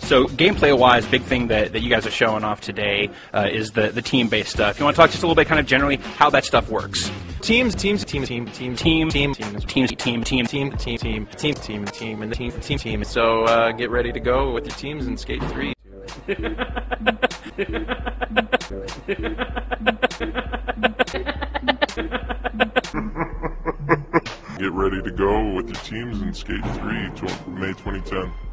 So gameplay-wise, big thing that you guys are showing off today is the team-based stuff. You want to talk just a little bit kind of generally how that stuff works? Teams. So get ready to go with your teams in Skate 3. Get ready to go with your teams in Skate 3, May 2010.